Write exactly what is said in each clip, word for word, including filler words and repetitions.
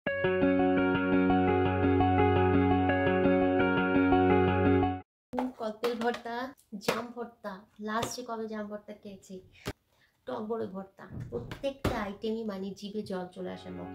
Cocktail ভর্তা, জাম ভর্তা, লাস্টে কবে জাম ভর্তা খেয়েছি, টক বড়ই ভর্তা, প্রত্যেকটা আইটেমই মানে জিভে জল চলে আসার মতো।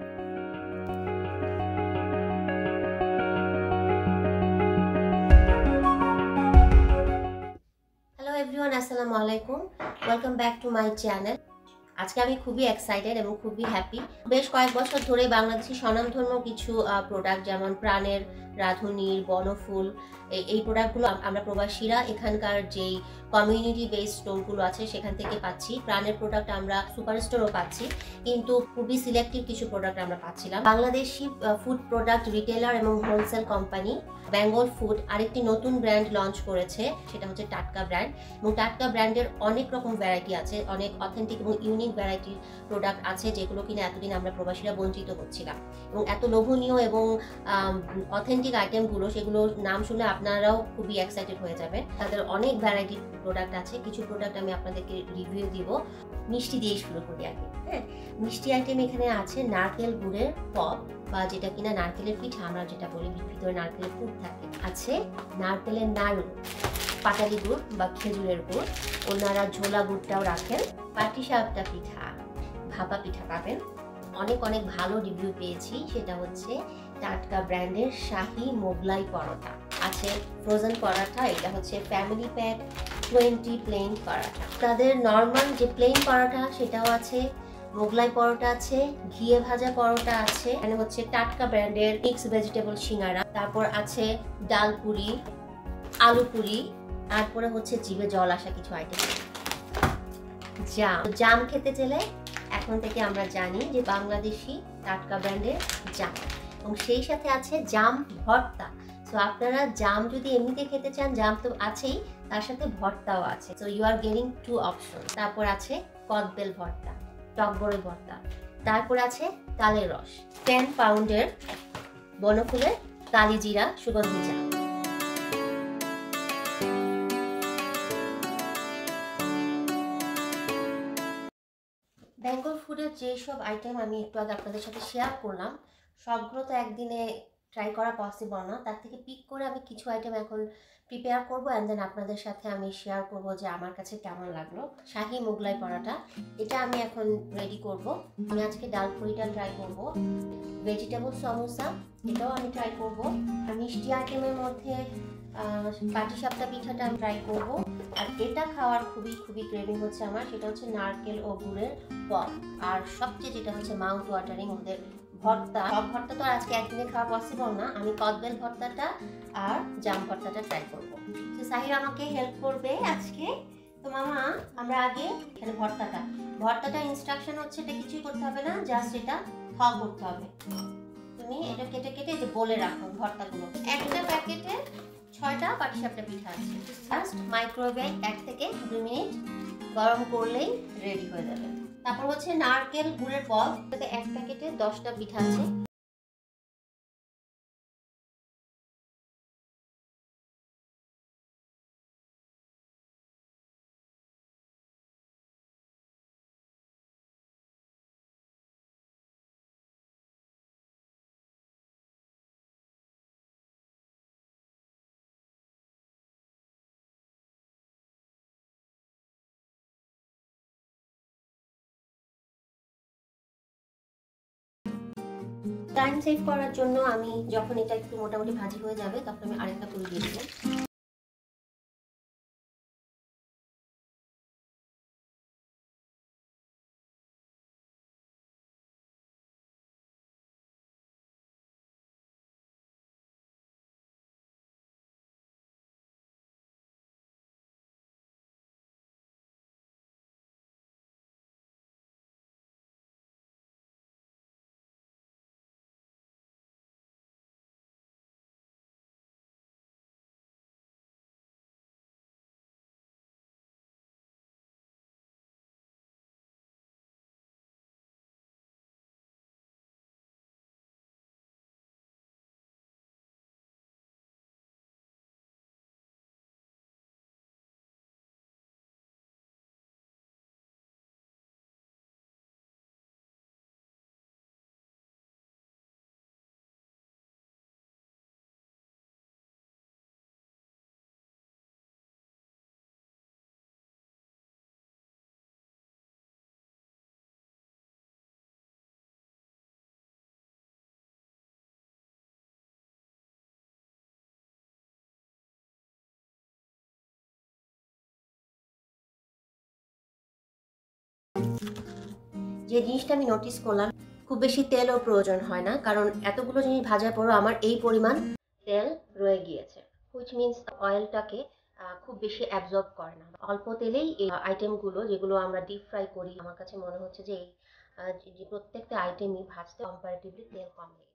হ্যালো এভরিওয়ান, আসসালামু আলাইকুম, welcome back to my channel. আজকে আমি খুবই এক্সাইটেড এবং খুবই হ্যাপি। বেশ কয়েক বছর ধরে বাংলাদেশি স্বনামধন্য কিছু প্রোডাক্ট যেমন প্রাণের, রাঁধুনির, বনফুল, এই প্রোডাক্টগুলো আমরা প্রবাসীরা এখানকার যেই কমিউনিটি বেসড স্টোরগুলো আছে সেখান থেকে পাচ্ছি। প্রাণের প্রোডাক্ট আমরা সুপার স্টোরও পাচ্ছি, কিন্তু খুবই সিলেক্টিভ কিছু প্রোডাক্ট আমরা পাচ্ছিলাম। বাংলাদেশি ফুড প্রোডাক্ট রিটেলার এবং হোলসেল কোম্পানি বেঙ্গল ফুড আরেকটি নতুন ব্র্যান্ড লঞ্চ করেছে, সেটা হচ্ছে টাটকা ব্র্যান্ড। এবং টাটকা ব্র্যান্ডের অনেক রকম ভ্যারাইটি আছে, অনেক অথেন্টিক এবং ইউনিক ভ্যারাইটির প্রোডাক্ট আছে যেগুলো কিনা এতদিন আমরা প্রবাসীরা বঞ্চিত হচ্ছিলাম। এবং এত লোভনীয় এবং অথেন্টিক আইটেমগুলো, সেগুলো নাম শুনে আপনারাও খুবই এক্সাইটেড হয়ে যাবে। তাদের অনেক ভ্যারাইটির প্রোডাক্ট আছে, কিছু প্রোডাক্ট আমি আপনাদেরকে রিভিউ দিব। মিষ্টি দিয়ে শুরু করি আগে। হ্যাঁ, মিষ্টি আইটেম এখানে আছে নারকেল গুড়ের পপ, বা যেটা কিনা নারকেলের পিঠা আমরা যেটা বলি, ভিতরে নারকেলের পুর থাকে। আছে নারকেলের নাড়ু, পাটালি গুড় বা খেজুরের গুড়, ওনারা ঝোলা গুড়টাও রাখেন। পাটিসাপটা পিঠা, ভাপা পিঠা পাবেন। অনেক অনেক ভালো রিভিউ পেয়েছি, সেটা হচ্ছে টাটকা ব্র্যান্ডের শাহি মোগলাই পরোটা। আছে ফ্রোজেন পরাঠা, এটা হচ্ছে family pack twenty plain paratha. তাদের নর্মাল যে প্লেন পরোটা সেটাও আছে, মোগলাই পরোটা আছে, ঘিয়ে ভাজা পরোটা আছে। এখানে হচ্ছে টাটকা ব্র্যান্ডের মিক্স ভেজিটেবল সিঙ্গারা, তারপর আছে ডাল পুরি, আলু পুরি, তারপরে হচ্ছে জিভে জল আসা কিছু আইটেম। জাম জাম খেতে চাইলে এখন থেকে আমরা জানি যে বাংলাদেশি টাটকা ব্র্যান্ডের জাম, এবং সেই সাথে আছে জাম ভর্তা। সো আপনারা জাম যদি এমনিতে খেতে চান, জাম তো আছেই, তার সাথে ভর্তাও আছে। So you are getting two option. তারপর আছে কদবেল ভর্তা, টক বড়ই ভর্তা, তারপর আছে তালের রস, টেন পাউন্ডের বনফুলের কালিজিরা সুগন্ধি চা। বেঙ্গল ফুডের যেসব আইটেম আমি একটু আগে আপনাদের সাথে শেয়ার করলাম, সবগুলো তো একদিনে ট্রাই করা পসিবল না। তার থেকে পিক করে আমি কিছু আইটেম এখন প্রিপেয়ার করবো, অ্যান্ড দেন আপনাদের সাথে আমি শেয়ার করব যে আমার কাছে কেমন লাগলো। শাহি মোগলাই পরাটা, এটা আমি এখন রেডি করব। আমি আজকে ডাল পুরিটা ট্রাই করব। ভেজিটেবল সমোসা, এটাও আমি ট্রাই করব। আর মিষ্টি আইটেমের মধ্যে পাটিসাপটা পিঠাটা আমি ট্রাই করব। আর এটা খাওয়ার খুবই খুবই ক্রেভিং হচ্ছে আমার, সেটা হচ্ছে নারকেল ও গুড়ের পপ। আর সবচেয়ে যেটা হচ্ছে মাউথ ওয়াটারিং ওদের ভর্তা। সব ভর্তা তো আর আজকে একদিনে খাওয়া পসিবল না, আমি কদবেল ভর্তাটা আর জাম ভর্তাটা ট্রাই করবো। তো সাহির আমাকে হেল্প করবে আজকে। তো মামা, আমরা আগে এখানে ভর্তাটা ভর্তাটা ইনস্ট্রাকশন হচ্ছে, এটা কিছুই করতে হবে না, জাস্ট এটা থ করতে হবে। তুমি এটা কেটে কেটে যে বলে রাখো ভর্তাগুলো। একটা প্যাকেটে ছয়টা পাটিসাপটা পিঠা আছে। জাস্ট মাইক্রোওয়েভে এক থেকে দুই মিনিট গরম করলেই রেডি হয়ে যাবে। তারপর হচ্ছে নারকেল গুড়ের বল, এক প্যাকেটে দশটা পিঠা আছে। টাইম সেভ করার জন্য আমি যখন এটা একটু মোটামুটি ভাজি হয়ে যাবে, তখন আমি আরেকটা পুরি দিয়ে দেবো। যে জিনিসটা আমি নোটিস করলাম, খুব বেশি তেলও প্রয়োজন হয় না, কারণ এতগুলো জিনিস ভাজার পরও আমার এই পরিমাণ তেল রয়ে গিয়েছে, হুইচ মিনস অয়েলটাকে খুব বেশি অ্যাবজর্ব করে না। অল্প তেলেই এই আইটেমগুলো যেগুলো আমরা ডিপ ফ্রাই করি, আমার কাছে মনে হচ্ছে যে এই প্রত্যেকটা আইটেমই ভাজতে কম্পারেটিভলি তেল কম লেগেছে।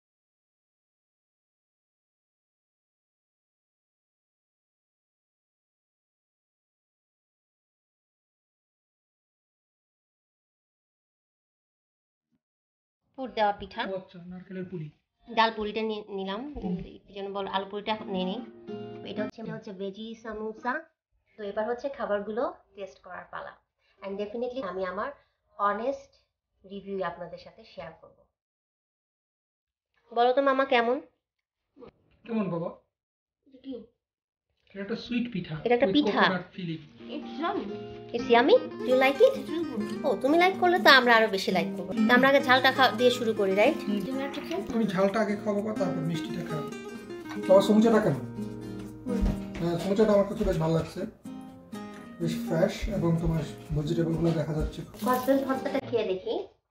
পুর দেওয়া পিঠা, নারকেলের পুরি, ডাল পুরিটা নিলাম, যেন বল আলু পুরিটা নিয়ে নিই। এটা হচ্ছে হচ্ছে ভেজি সামোসা। তো এবার হচ্ছে খাবারগুলো টেস্ট করার পালা, অ্যান্ড ডেফিনেটলি আমি আমার অনেস্ট রিভিউ আপনাদের সাথে শেয়ার করব। বলো তো মামা কেমন? কেমন বাবা? কি এটা একটা সুইট পিঠা, এটা একটা পিঠা, filling. It's yummy, it's yummy. Do you like it? ও, তুমি লাইক করলে তো আমরা আরো বেশি লাইক করব। তো আমরা আগে ঝালটা খাওয়া দিয়ে শুরু করি, রাইট? তুমি ঝালটা আগে খাও বাবা, তারপর মিষ্টিটা খাও। বাবা সমুচাটা কেমন? হ্যাঁ, সমুচাটা আমার কাছে বেশ ভালো লাগছে, বেশ ফ্রেশ, এবং তোমার ভেজিটেবলগুলো দেখা যাচ্ছে। কসবেল ভর্তাটা খেয়ে দেখি।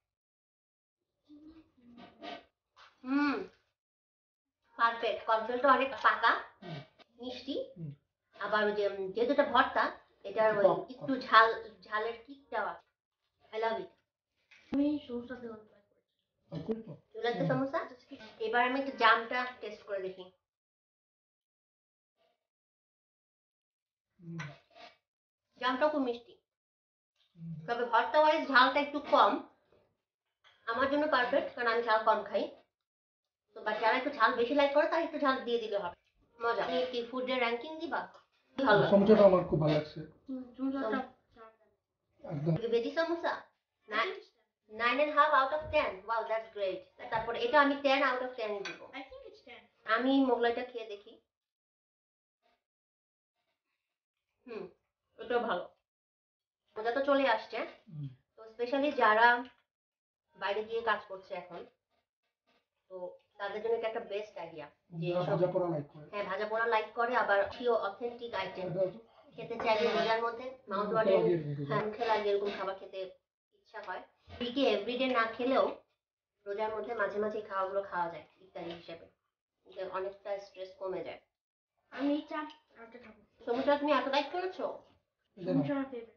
হুম, পারফেক্ট। কসবেলটা অনেক পাকা, মিষ্টি, আবার ওই যে যেহেতু এটা ভর্তা, এটার ওই একটু ঝাল, ঝালের কিকটা আছে। I love it. আমি সমোসা দেওয়া You like the samosa? এবার আমি একটু জামটা টেস্ট করে দেখি। জামটা খুব মিষ্টি, তবে ভর্তা ওয়াইজ ঝালটা একটু কম, আমার জন্য পারফেক্ট, কারণ আমি ঝাল কম খাই। তো বাট যারা একটু ঝাল বেশি লাইক করে তারা একটু ঝাল দিয়ে দিলে হবে, মজা। কি ফুডের র্যাঙ্কিং দিবা? ভালো, সমুচাটা আমার খুব ভালো লাগছে। একদম veggie samosa nine and a half out of ten. Wow, that's great. তারপরে এটা আমি ten out of ten দিব। I think it's ten. আমি মোগলাইটা খেয়ে দেখি। হুম, এটাও ভালো, মজা তো চলে আসছে। তো স্পেশালি যারা বাইরে গিয়ে কাজ করছে এখন, তো তাদের জন্য এটা একটা বেস্ট আইডিয়া, যে ভাজা পোড়া লাইক করে। হ্যাঁ, ভাজা পোড়া লাইক করে, আবার প্রিয় অথেন্টিক আইটেম খেতে চাইলে রোজার মধ্যে মাউথ ওয়াটারিং, হ্যাঁ, মুখে লাগে এরকম খাবার খেতে ইচ্ছা হয়। উইকে এভরিডে না খেলেও রোজার মধ্যে মাঝে মাঝে খাওয়াগুলো খাওয়া যায় ইফতারি হিসেবে, অনেকটা স্ট্রেস কমে যায়। আমি এটা আরেকটা খাবো। সমুচা তুমি এত লাইক করেছো? সমুচা আমার ফেভারিট।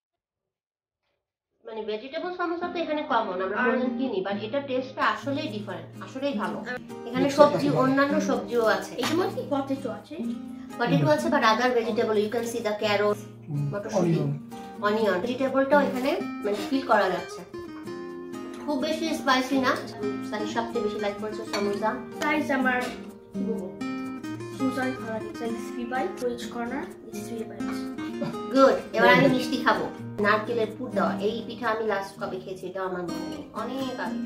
মানে ভেজিটেবল সমোসা তো এখানে কমন, আমরা ফ্রোজেন কিনি, বাট এটা টেস্টটা আসলেই ডিফারেন্ট, আসলেই ভালো। এখানে সবজি, অন্যান্য সবজিও আছে, এর মধ্যে পটেটো আছে, পটেটো আছে, but other vegetable you can see the carrot, মটরশুঁটি, অনিয়ন, ভেজিটেবলটাও এখানে মানে ফিল করা যাচ্ছে। খুব বেশি স্পাইসি না। সারি সবচেয়ে বেশি লাইক করেছে সমোসা। Guys, আমার সমোসা ভালো লাগে। It's like three bites for each corner. It's three bites. Good. এবার আমি মিষ্টি খাবো। নারকেলের পুর দেওয়া এই পিঠা আমি লাস্ট কবে খেয়েছি এটা আমার মনে নেই, অনেক আগে।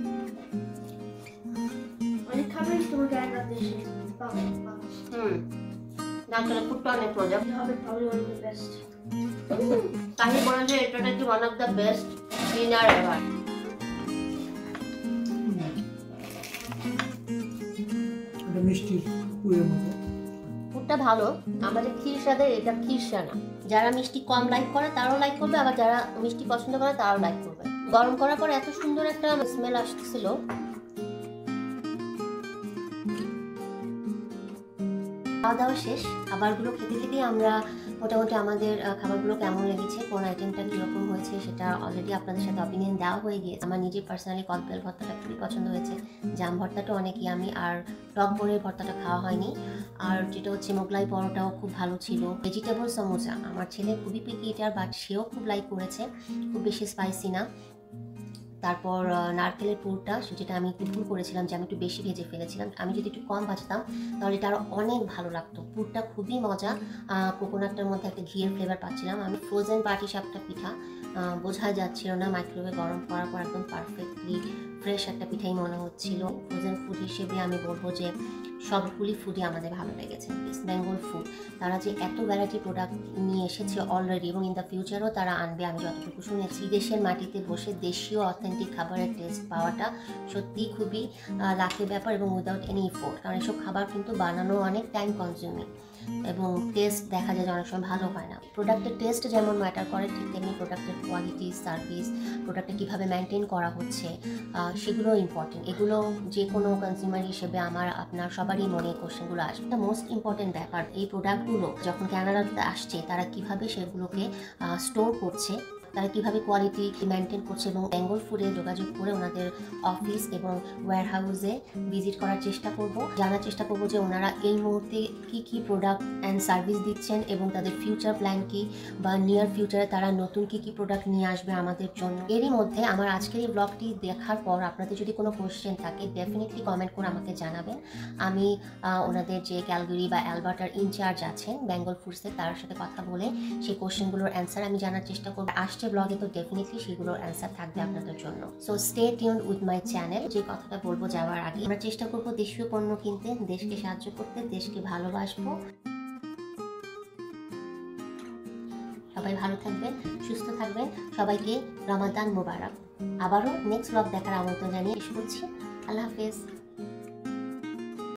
অনেক খাবার তোমার গায়ে রাতে এসে পাবে। হুম, নারকেলের পুরটা অনেক মজা হবে, probably one of the best. তাহলে বলা যায় এটা নাকি one of the best dinner ever. এটা মিষ্টি পুরের মতো। পুরটা ভালো, আমাদের ক্ষীর স্বাদের, এটা ক্ষীর না। যারা মিষ্টি কম লাইক করে তারাও লাইক করবে, আবার যারা মিষ্টি পছন্দ করে তারাও লাইক করবে। গরম করার পর এত সুন্দর একটা স্মেল আসছিল। খাওয়া দাওয়া শেষ, খাবারগুলো খেতে খেতে আমরা মোটামুটি আমাদের খাবারগুলো কেমন লেগেছে, কোন আইটেমটা কীরকম হয়েছে সেটা অলরেডি আপনাদের সাথে অপিনিয়ন দেওয়া হয়ে গিয়েছে। আমার নিজের পার্সোনালি কদবেল ভর্তাটা খুবই পছন্দ হয়েছে, জাম ভর্তাটা অনেকই আমি, আর টক বড়ির ভর্তাটা খাওয়া হয়নি। আর যেটা হচ্ছে মোগলাই পরোটাও খুব ভালো ছিল। ভেজিটেবল সমোসা আমার ছেলে খুবই পিকি এটার, বাট সেও খুব লাইক করেছে, খুব বেশি স্পাইসি না। তারপর নারকেলের পুরটা, যেটা আমি একটু ভুল করেছিলাম যে আমি একটু বেশি ভেজে ফেলেছিলাম, আমি যদি একটু কম ভাজতাম তাহলে এটা আরও অনেক ভালো লাগতো। পুরটা খুবই মজা, কোকোনাটটার মধ্যে একটা ঘিয়ের ফ্লেভার পাচ্ছিলাম আমি। ফ্রোজেন পাটিসাপটা পিঠা বোঝা যাচ্ছিল না, মাইক্রোওয়েভে গরম করার পর একদম পারফেক্টলি ফ্রেশ একটা পিঠাই মনে হচ্ছিল। ফ্রোজেন ফুড হিসেবে আমি বলবো যে সবগুলি ফুডই আমাদের ভালো লেগেছে। ইস্ট বেঙ্গল ফুড, তারা যে এত ভ্যারাইটি প্রোডাক্ট নিয়ে এসেছে অলরেডি, এবং ইন দ্য ফিউচারও তারা আনবে আমি যতটুকু শুনেছি। দেশের মাটিতে বসে দেশীয় অথেন্টিক খাবারের টেস্ট পাওয়াটা সত্যিই খুবই লাখের ব্যাপার, এবং উইদাউট এনি এফোর্ট, কারণ এসব খাবার কিন্তু বানানো অনেক টাইম কনজিউমিং। এবং টেস্ট দেখা যায় যে অনেক সময় ভালো হয় না। প্রোডাক্টের টেস্ট যেমন ম্যাটার করে, ঠিক তেমনি প্রোডাক্টের কোয়ালিটি, সার্ভিস, প্রোডাক্টটা কীভাবে মেনটেন করা হচ্ছে সেগুলো ইম্পর্টেন্ট। এগুলো যে কোনো কনজিউমার হিসেবে আমার আপনার সবারই মনে কোশ্চেনগুলো আসবে। দ্য মোস্ট ইম্পর্টেন্ট ব্যাপার, এই প্রোডাক্টগুলো যখন কানাডাতে আসছে তারা কিভাবে সেগুলোকে স্টোর করছে, তারা কীভাবে কোয়ালিটি মেনটেন করছে, এবং বেঙ্গল ফুডে যোগাযোগ করে ওনাদের অফিস এবং ওয়্যার হাউসে ভিজিট করার চেষ্টা করব, জানার চেষ্টা করব যে ওনারা এই মুহূর্তে কি কি প্রোডাক্ট অ্যান্ড সার্ভিস দিচ্ছেন এবং তাদের ফিউচার প্ল্যান কি, বা নিয়ার ফিউচারে তারা নতুন কি কি প্রোডাক্ট নিয়ে আসবে আমাদের জন্য। এরই মধ্যে আমার আজকের এই ব্লগটি দেখার পর আপনাদের যদি কোনো কোয়েশ্চেন থাকে ডেফিনেটলি কমেন্ট করে আমাকে জানাবেন। আমি ওনাদের যে ক্যালগারি বা অ্যালবার্টার ইনচার্জ আছেন বেঙ্গল ফুডসে, তার সাথে কথা বলে সেই কোয়েশ্চেনগুলোর অ্যান্সার আমি জানার চেষ্টা করব। আসছে ব্লগে তো ডেফিনেটলি সেগুলোর অ্যান্সার থাকবে আপনাদের জন্য। So stay tuned with my channel. যে কথাটা বলবো যাওয়ার আগে, আমরা চেষ্টা করব দেশীয় পণ্য কিনতে, দেশকে সাহায্য করতে, দেশকে ভালোবাসবো। সবাই ভালো থাকবেন, সুস্থ থাকবেন, সবাইকে রমাদান মোবারক। আবারও নেক্সট ব্লগ দেখার আমন্ত্রণ জানিয়ে শেষ করছি। আল্লাহ হাফেজ।